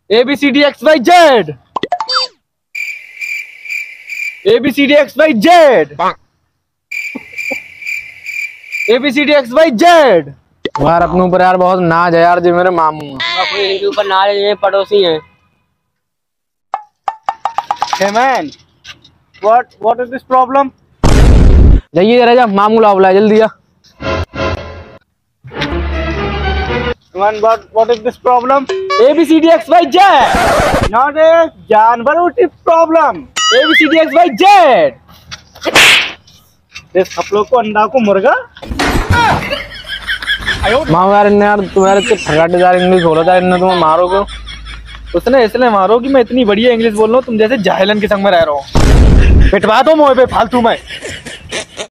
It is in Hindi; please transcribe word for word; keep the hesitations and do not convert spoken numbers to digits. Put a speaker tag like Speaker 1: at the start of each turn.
Speaker 1: A B C D X Y Z. A B C D X Y Z. A B C D X Y Z.
Speaker 2: यार अपने ऊपर यार बहुत नाज है यार, जो मेरे मामू हैं।
Speaker 3: अपने इनके ऊपर नाज है, ये पड़ोसी हैं।
Speaker 1: Hey man, what what is this problem?
Speaker 2: जाइए रह जा, मामू ला बुला जल्दी जा।
Speaker 1: Man, what what is this problem? A B C D X Y Z. Not a जानवरों की problem. A B C D X Y Z. इस कपड़ों को अंडा को मुर्गा।
Speaker 2: मामू यार इन्हें यार तुम्हारे से फटाटेदार इंग्लिश बोला था, इन्हें तुम्हें मारो क्यों?
Speaker 1: उसने इसलिए मारो कि मैं इतनी बढ़िया इंग्लिश बोल रहा हूँ, तुम जैसे जाहिलन के संग में रह रहा हूँ। पिटवा दो मुझे पे फालतू में।